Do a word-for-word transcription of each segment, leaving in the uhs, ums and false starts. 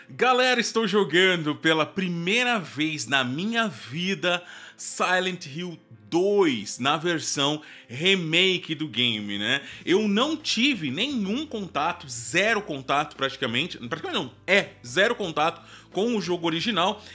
Galera, estou jogando pela primeira vez na minha vida Silent Hill dois na versão remake do game, né? Eu não tive nenhum contato, zero contato praticamente, praticamente não, é zero contato com o jogo original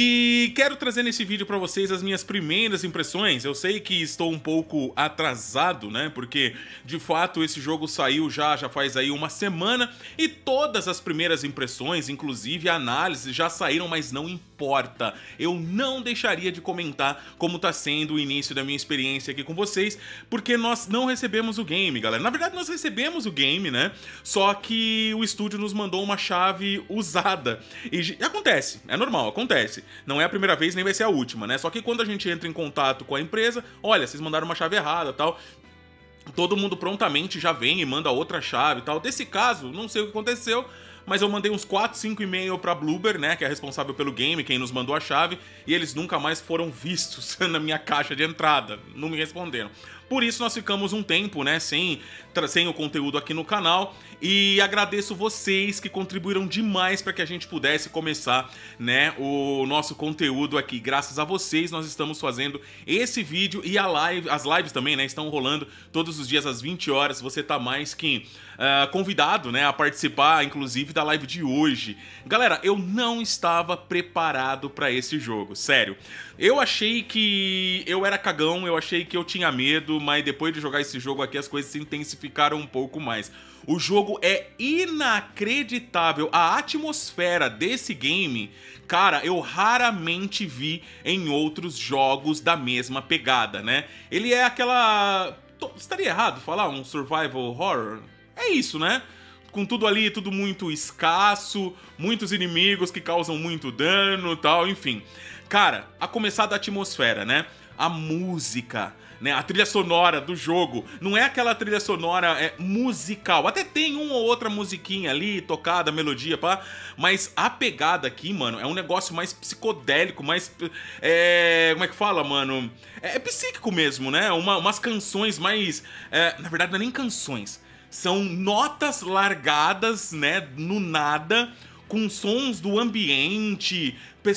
e quero trazer nesse vídeo para vocês as minhas primeiras impressões. Eu sei que estou um pouco atrasado, né? Porque de fato esse jogo saiu já, já faz aí uma semana e todas as primeiras impressões, inclusive a análise, já saíram, mas não importa. Eu não deixaria de comentar como tá sendo o início da minha experiência aqui com vocês, porque nós não recebemos o game, galera. Na verdade, nós recebemos o game, né? Só que o estúdio nos mandou uma chave usada. E acontece, é normal, acontece. Não é a primeira vez, nem vai ser a última, né? Só que quando a gente entra em contato com a empresa, olha, vocês mandaram uma chave errada e tal, todo mundo prontamente já vem e manda outra chave e tal. Desse caso, não sei o que aconteceu, mas eu mandei uns quatro, cinco e-mails pra Bloober, né, que é responsável pelo game, quem nos mandou a chave, e eles nunca mais foram vistos na minha caixa de entrada, não me responderam. Por isso nós ficamos um tempo, né, sem, sem o conteúdo aqui no canal, e agradeço vocês que contribuíram demais para que a gente pudesse começar, né, o nosso conteúdo aqui. Graças a vocês nós estamos fazendo esse vídeo e a live, as lives também, né, estão rolando todos os dias às vinte horas. Você tá mais que uh, convidado, né, a participar, inclusive, da live de hoje. Galera, eu não estava preparado para esse jogo, sério. Eu achei que eu era cagão, eu achei que eu tinha medo, mas depois de jogar esse jogo aqui as coisas se intensificaram um pouco mais. O jogo é inacreditável, a atmosfera desse game, cara, eu raramente vi em outros jogos da mesma pegada, né? Ele é aquela... Estaria errado falar um survival horror? É isso, né? Com tudo ali, tudo muito escasso, muitos inimigos que causam muito dano e tal, enfim. Cara, a começar da atmosfera, né? A música, né? A trilha sonora do jogo. Não é aquela trilha sonora é, musical. Até tem uma ou outra musiquinha ali, tocada, melodia, pá. Mas a pegada aqui, mano, é um negócio mais psicodélico, mais... É, como é que fala, mano? É, é psíquico mesmo, né? Uma, umas canções mais... É, na verdade, não é nem canções. São notas largadas, né, no nada, com sons do ambiente,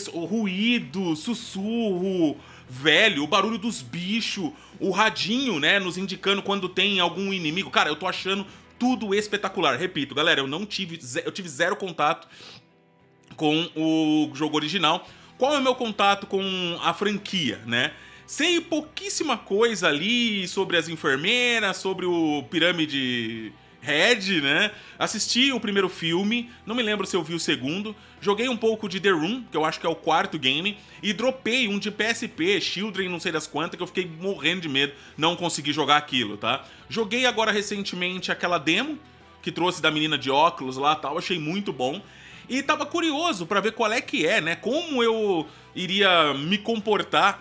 ruído, sussurro, velho, o barulho dos bichos, o radinho, né, nos indicando quando tem algum inimigo. Cara, eu tô achando tudo espetacular. Repito, galera, eu não tive, eu tive zero contato com o jogo original. Qual é o meu contato com a franquia, né? Sei pouquíssima coisa ali sobre as enfermeiras, sobre o Pirâmide Head, né? Assisti o primeiro filme, não me lembro se eu vi o segundo. Joguei um pouco de The Room, que eu acho que é o quarto game, e dropei um de P S P, Children, não sei das quantas, que eu fiquei morrendo de medo, não consegui jogar aquilo, tá? Joguei agora recentemente aquela demo, que trouxe da menina de óculos lá e tal, achei muito bom. E tava curioso pra ver qual é que é, né? Como eu iria me comportar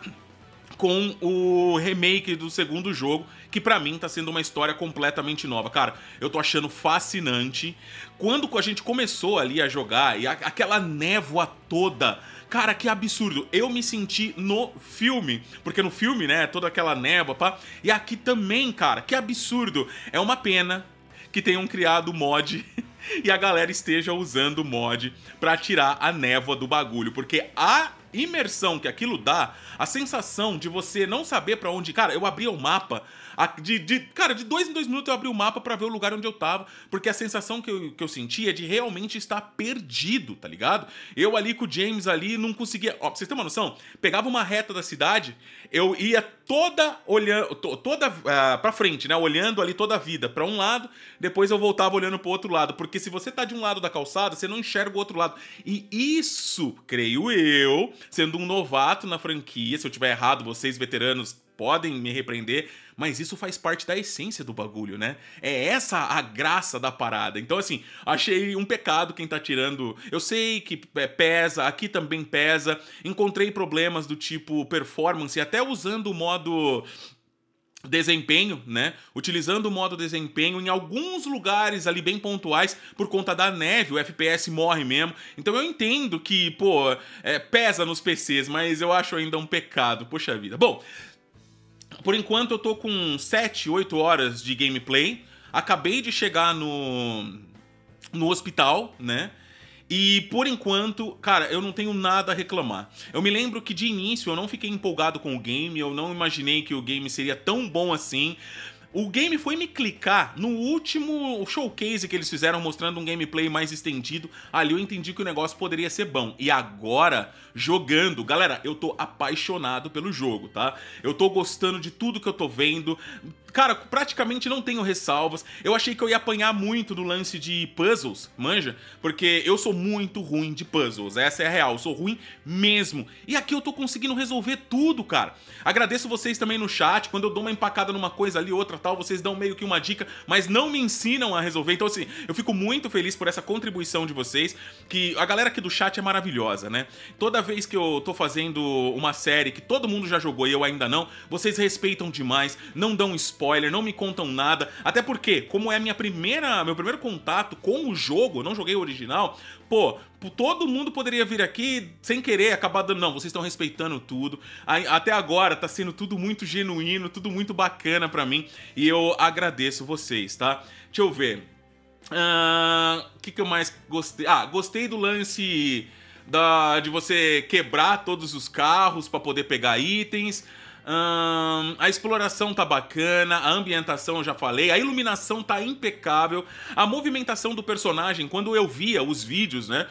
com o remake do segundo jogo, que pra mim tá sendo uma história completamente nova. Cara, eu tô achando fascinante. Quando a gente começou ali a jogar, e a, aquela névoa toda, cara, que absurdo. Eu me senti no filme, porque no filme, né, toda aquela névoa, pá. E aqui também, cara, que absurdo. É uma pena que tenham criado mod e a galera esteja usando o mod pra tirar a névoa do bagulho, porque a imersão que aquilo dá, a sensação de você não saber pra onde... Cara, eu abria o mapa, de, de, cara, de dois em dois minutos eu abri o mapa pra ver o lugar onde eu tava, porque a sensação que eu, que eu sentia é de realmente estar perdido, tá ligado? Eu ali com o James ali não conseguia... Ó, pra vocês terem uma noção, pegava uma reta da cidade, eu ia toda olhando, toda uh, pra frente, né, olhando ali toda a vida pra um lado, depois eu voltava olhando pro outro lado, porque se você tá de um lado da calçada, você não enxerga o outro lado. E isso, creio eu, sendo um novato na franquia, se eu tiver errado, vocês veteranos podem me repreender, mas isso faz parte da essência do bagulho, né? É essa a graça da parada. Então, assim, achei um pecado quem tá tirando... Eu sei que pesa, aqui também pesa. Encontrei problemas do tipo performance, até usando o modo desempenho, né? Utilizando o modo desempenho em alguns lugares ali bem pontuais, por conta da neve, o F P S morre mesmo. Então eu entendo que, pô, é, pesa nos P Cs, mas eu acho ainda um pecado, poxa vida. Bom, por enquanto eu tô com sete, oito horas de gameplay. Acabei de chegar no, no hospital, né? E por enquanto, cara, eu não tenho nada a reclamar. Eu me lembro que de início eu não fiquei empolgado com o game, eu não imaginei que o game seria tão bom assim. O game foi me clicar no último showcase que eles fizeram mostrando um gameplay mais estendido. Ali eu entendi que o negócio poderia ser bom. E agora, jogando, galera, eu tô apaixonado pelo jogo, tá? Eu tô gostando de tudo que eu tô vendo. Cara, praticamente não tenho ressalvas. Eu achei que eu ia apanhar muito no lance de puzzles, manja? Porque eu sou muito ruim de puzzles, essa é a real, eu sou ruim mesmo. E aqui eu tô conseguindo resolver tudo, cara. Agradeço vocês também no chat, quando eu dou uma empacada numa coisa ali, outra tal, vocês dão meio que uma dica, mas não me ensinam a resolver. Então assim, eu fico muito feliz por essa contribuição de vocês, que a galera aqui do chat é maravilhosa, né? Toda vez que eu tô fazendo uma série que todo mundo já jogou e eu ainda não, vocês respeitam demais, não dão spoiler, spoiler, não me contam nada, até porque, como é minha primeira, meu primeiro contato com o jogo, eu não joguei o original, pô, todo mundo poderia vir aqui sem querer, acabar dando, não, vocês estão respeitando tudo, até agora tá sendo tudo muito genuíno, tudo muito bacana pra mim, e eu agradeço vocês, tá? Deixa eu ver, o uh, que que eu mais gostei? Ah, gostei do lance da, de você quebrar todos os carros pra poder pegar itens. Hum, a exploração tá bacana, a ambientação eu já falei, a iluminação tá impecável, a movimentação do personagem, quando eu via os vídeos, né,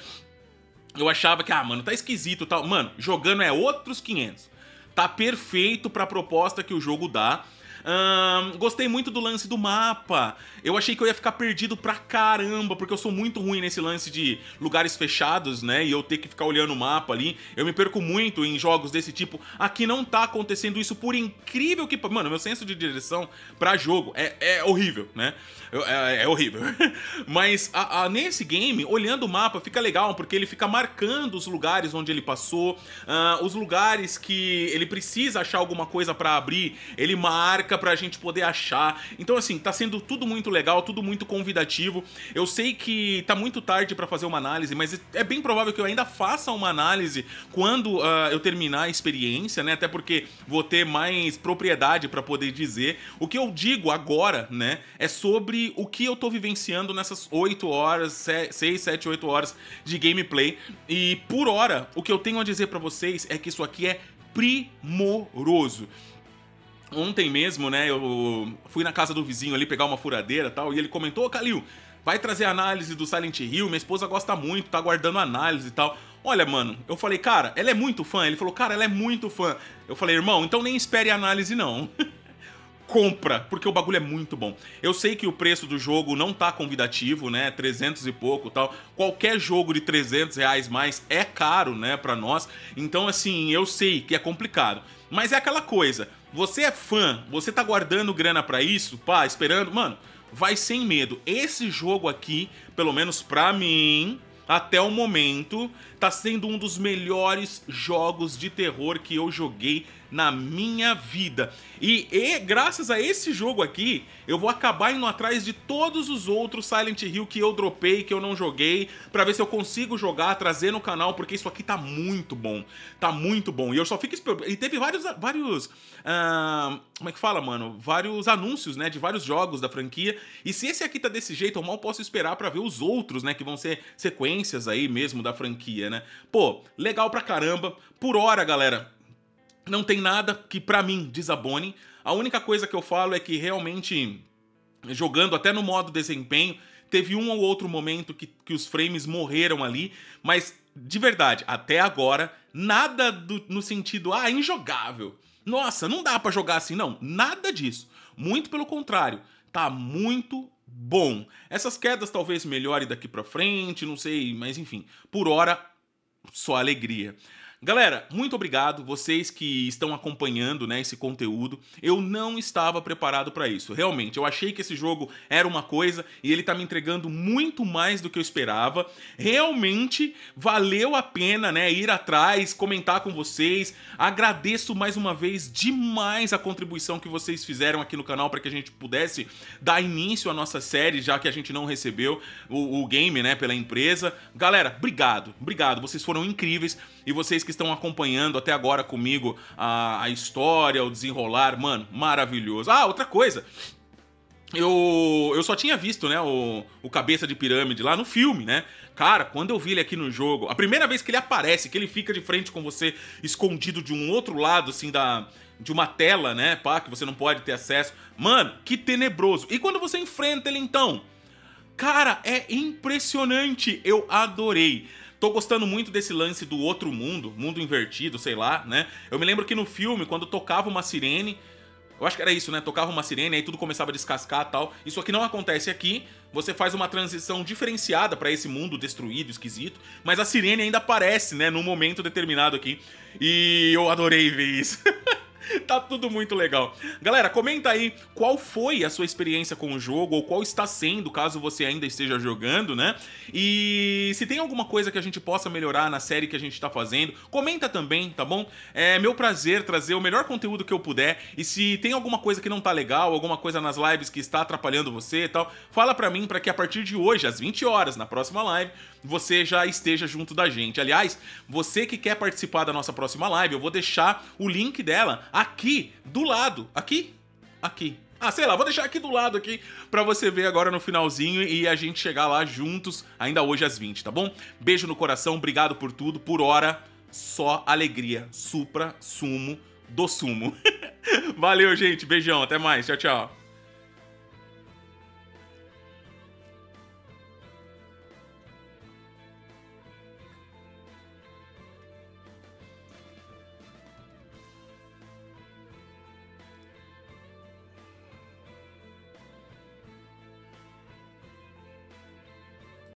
eu achava que, ah, mano, tá esquisito e tal. Mano, jogando é outros quinhentos. Tá perfeito pra proposta que o jogo dá. Hum, gostei muito do lance do mapa. Eu achei que eu ia ficar perdido pra caramba, porque eu sou muito ruim nesse lance de lugares fechados, né? E eu ter que ficar olhando o mapa ali. Eu me perco muito em jogos desse tipo. Aqui não tá acontecendo isso, por incrível que... Mano, meu senso de direção pra jogo é, é horrível, né? É, é horrível. Mas a, a, nesse game, olhando o mapa, fica legal, porque ele fica marcando os lugares onde ele passou, uh, os lugares que ele precisa achar alguma coisa pra abrir, ele marca pra gente poder achar. Então assim, tá sendo tudo muito legal, tudo muito convidativo. Eu sei que tá muito tarde pra fazer uma análise, mas é bem provável que eu ainda faça uma análise quando uh, eu terminar a experiência, né? Até porque vou ter mais propriedade pra poder dizer. O que eu digo agora, né, é sobre o que eu tô vivenciando nessas oito horas, seis, sete, oito horas de gameplay. E por hora, o que eu tenho a dizer pra vocês é que isso aqui é primoroso. Ontem mesmo, né, eu fui na casa do vizinho ali pegar uma furadeira e tal, e ele comentou: ô Kalil, vai trazer análise do Silent Hill, minha esposa gosta muito, tá aguardando análise e tal. Olha, mano, eu falei, cara, ela é muito fã? Ele falou, cara, ela é muito fã. Eu falei, irmão, então nem espere análise não. Compra, porque o bagulho é muito bom. Eu sei que o preço do jogo não tá convidativo, né, trezentos e pouco e tal. Qualquer jogo de trezentos reais mais é caro, né, pra nós. Então, assim, eu sei que é complicado. Mas é aquela coisa, você é fã, você tá guardando grana pra isso, pá, esperando, mano, vai sem medo. Esse jogo aqui, pelo menos pra mim, até o momento, tá sendo um dos melhores jogos de terror que eu joguei na minha vida. E, e graças a esse jogo aqui, eu vou acabar indo atrás de todos os outros Silent Hill que eu dropei, que eu não joguei, pra ver se eu consigo jogar, trazer no canal, porque isso aqui tá muito bom. Tá muito bom. E eu só fico esperando. E teve vários... vários uh, como é que fala, mano? Vários anúncios, né, de vários jogos da franquia. E se esse aqui tá desse jeito, eu mal posso esperar pra ver os outros, né, que vão ser sequências aí mesmo da franquia, né? Pô, legal pra caramba. Por hora, galera, não tem nada que pra mim desabone. A única coisa que eu falo é que realmente, jogando até no modo desempenho, teve um ou outro momento que, que os frames morreram ali, mas de verdade, até agora, nada do, no sentido, ah, injogável. Nossa, não dá pra jogar assim, não. Nada disso. Muito pelo contrário, tá muito bom. Essas quedas talvez melhore daqui pra frente, não sei, mas enfim, por hora, só alegria. Galera, muito obrigado, vocês que estão acompanhando, né, esse conteúdo. Eu não estava preparado para isso, realmente. Eu achei que esse jogo era uma coisa e ele tá me entregando muito mais do que eu esperava. Realmente valeu a pena, né, ir atrás, comentar com vocês. Agradeço mais uma vez demais a contribuição que vocês fizeram aqui no canal para que a gente pudesse dar início à nossa série, já que a gente não recebeu o, o game, né, pela empresa. Galera, obrigado, obrigado. Vocês foram incríveis e vocês que estão acompanhando até agora comigo a, a história, o desenrolar, mano, maravilhoso. Ah, outra coisa, Eu, eu só tinha visto, né, o, o cabeça de pirâmide lá no filme, né? Cara, quando eu vi ele aqui no jogo, a primeira vez que ele aparece, que ele fica de frente com você, escondido de um outro lado, assim, da, de uma tela, né, pá, que você não pode ter acesso. Mano, que tenebroso. E quando você enfrenta ele, então? Cara, é impressionante. Eu adorei. Tô gostando muito desse lance do outro mundo, mundo invertido, sei lá, né? Eu me lembro que no filme, quando tocava uma sirene, eu acho que era isso, né? Tocava uma sirene, aí tudo começava a descascar e tal. Isso aqui não acontece aqui. Você faz uma transição diferenciada pra esse mundo destruído, esquisito. Mas a sirene ainda aparece, né? Num momento determinado aqui. E eu adorei ver isso. Tá tudo muito legal. Galera, comenta aí qual foi a sua experiência com o jogo, ou qual está sendo, caso você ainda esteja jogando, né? E se tem alguma coisa que a gente possa melhorar na série que a gente tá fazendo, comenta também, tá bom? É meu prazer trazer o melhor conteúdo que eu puder. E se tem alguma coisa que não tá legal, alguma coisa nas lives que está atrapalhando você e tal, fala pra mim, pra que a partir de hoje, às vinte horas, na próxima live, você já esteja junto da gente. Aliás, você que quer participar da nossa próxima live, eu vou deixar o link dela aqui do lado. Aqui? Aqui. Ah, sei lá, vou deixar aqui do lado aqui pra você ver agora no finalzinho e a gente chegar lá juntos ainda hoje às vinte, tá bom? Beijo no coração, obrigado por tudo, por hora, só alegria, supra, sumo, do sumo. Valeu, gente, beijão, até mais, tchau, tchau.